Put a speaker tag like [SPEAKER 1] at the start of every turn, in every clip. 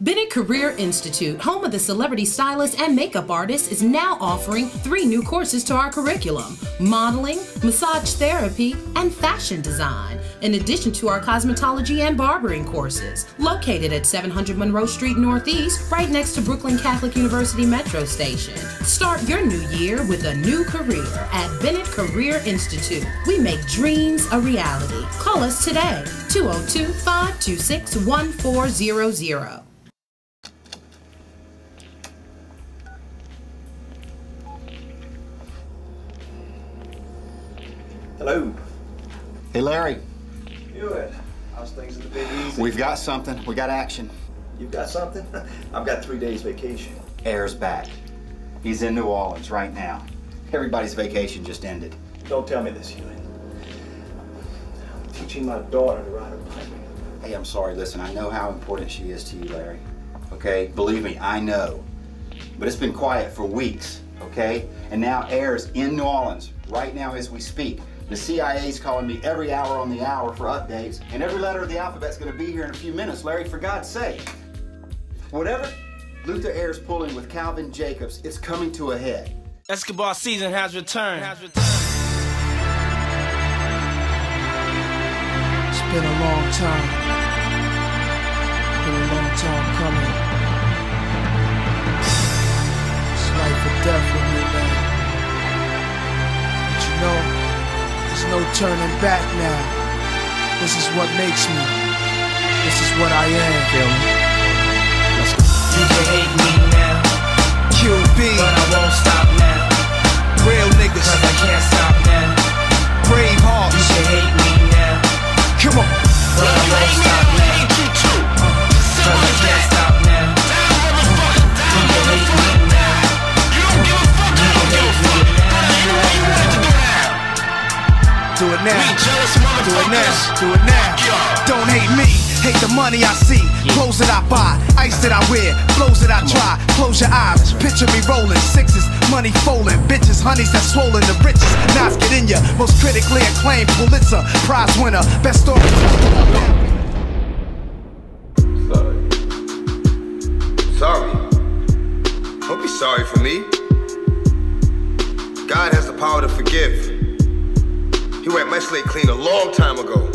[SPEAKER 1] Bennett Career Institute, home of the celebrity stylist and makeup artist, is now offering 3 new courses to our curriculum: modeling, massage therapy, and fashion design, in addition to our cosmetology and barbering courses. Located at 700 Monroe Street Northeast, right next to Brooklyn Catholic University Metro Station. Start your new year with a new career at Bennett Career Institute. We make dreams a reality. Call us today, 202-526-1400.
[SPEAKER 2] Hello.
[SPEAKER 3] Hey, Larry.
[SPEAKER 2] Hewitt. How's things at the Big Easy?
[SPEAKER 3] We've got something. We got action.
[SPEAKER 2] You've got something? I've got 3 days vacation.
[SPEAKER 3] Air's back. He's in New Orleans right now. Everybody's vacation just ended.
[SPEAKER 2] Don't tell me this, Hewitt. I'm teaching my daughter to ride a bike.
[SPEAKER 3] Hey, I'm sorry. Listen, I know how important she is to you, Larry. Okay? Believe me, I know. But it's been quiet for weeks, okay? And now Air's in New Orleans right now as we speak. The CIA's calling me every hour on the hour for updates, and every letter of the alphabet's gonna be here in a few minutes, Larry, for God's sake. Whatever Luther Ayres pulling with Calvin Jacobs, it's coming to a head.
[SPEAKER 4] Escobar season has returned.
[SPEAKER 5] It's been a long time. Been a long time coming. It's life or death with me, man. But you know, there's no turning back now. This is what makes me. This is what I am.
[SPEAKER 4] Feel me? You can hate me now,
[SPEAKER 5] QB,
[SPEAKER 4] but I won't stop now.
[SPEAKER 5] real niggas,
[SPEAKER 4] Cause I can't stop now.
[SPEAKER 5] brave
[SPEAKER 4] You
[SPEAKER 5] hearts.
[SPEAKER 4] can hate me now,
[SPEAKER 5] Come on.
[SPEAKER 4] but I won't stop now. Cause I can't stop now. You can hate me now. You can hate me
[SPEAKER 5] Do it now. Do it now. Do it now. Don't hate me. Hate the money I see. Clothes that I buy. Ice that I wear. Flows that I try. Close your eyes. Picture me rolling. Sixes. Money folding. Bitches. Honeys that swollen. The richest. Knots get in ya. Most critically acclaimed Pulitzer Prize winner. Best story.
[SPEAKER 6] Sorry. Don't be sorry for me. God has the power to forgive. He wiped my slate clean a long time ago.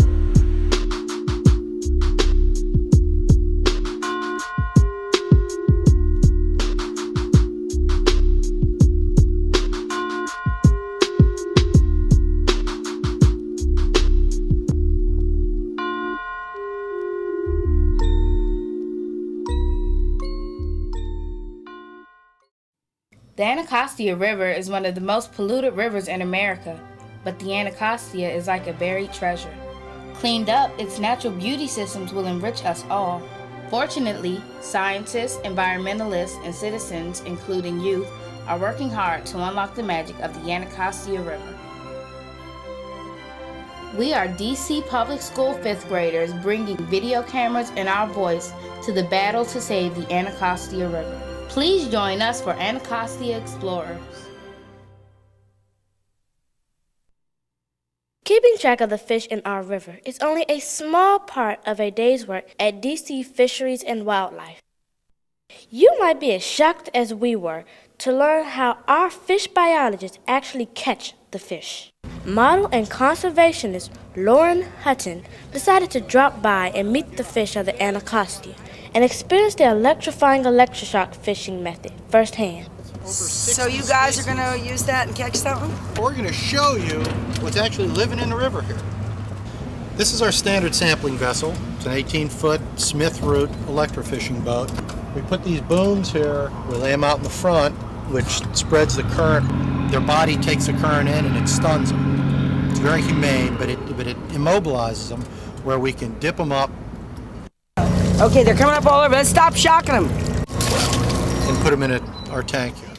[SPEAKER 7] The Anacostia River is one of the most polluted rivers in America, but the Anacostia is like a buried treasure. Cleaned up, its natural beauty systems will enrich us all. Fortunately, scientists, environmentalists, and citizens, including youth, are working hard to unlock the magic of the Anacostia River. We are DC Public School 5th graders bringing video cameras and our voice to the battle to save the Anacostia River. Please join us for Anacostia Explorers.
[SPEAKER 8] Keeping track of the fish in our river is only a small part of a day's work at DC Fisheries and Wildlife. You might be as shocked as we were to learn how our fish biologists actually catch the fish. Model and conservationist Lauren Hutton decided to drop by and meet the fish of the Anacostia and experience the electrifying electroshock fishing method firsthand.
[SPEAKER 9] So you guys are going to use that and catch something?
[SPEAKER 10] We're going to show you what's actually living in the river here. This is our standard sampling vessel. It's an 18-foot Smith Root electrofishing boat. We put these booms here, we lay them out in the front, which spreads the current. Their body takes the current in and it stuns them. It's very humane, but it immobilizes them where we can dip them up.
[SPEAKER 9] Okay, they're coming up all over. Let's stop shocking them.
[SPEAKER 10] And put them in our tank here.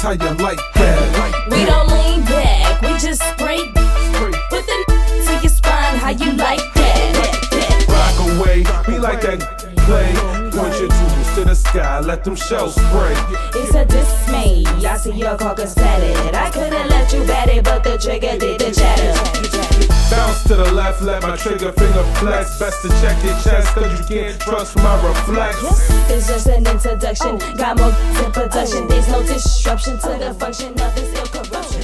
[SPEAKER 11] how you like that.
[SPEAKER 12] We don't lean back, we just spray with the to your spine, how you like that.
[SPEAKER 11] Rock away, we like that play. Point your tools to the sky, let them shells spray.
[SPEAKER 12] It's a dismay, I see your carcass tatted. I couldn't let you bat it, but the trigger did the chatter.
[SPEAKER 11] Bounce to the left, let my trigger finger flex. Best to check your chest, cause you can't trust my reflex.
[SPEAKER 12] It's just an introduction, got more in production. There's no disruption to the function of this ill corruption.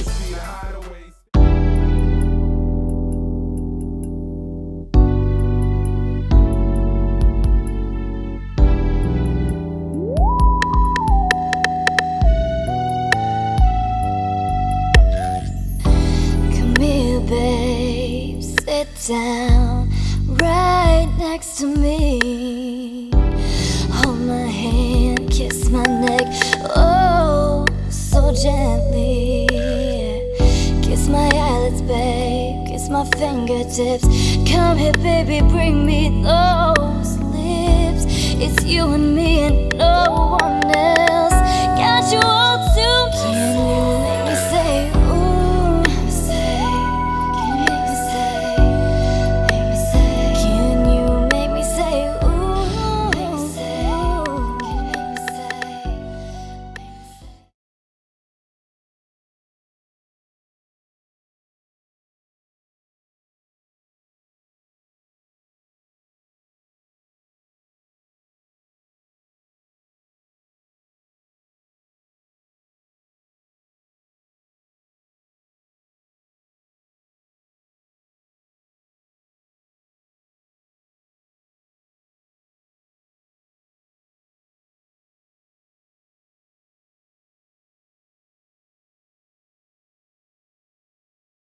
[SPEAKER 13] Babe, sit down right next to me. Hold my hand, kiss my neck, oh, so gently. Kiss my eyelids, babe, kiss my fingertips. Come here, baby, bring me those lips. It's you and me and no one else. Got you all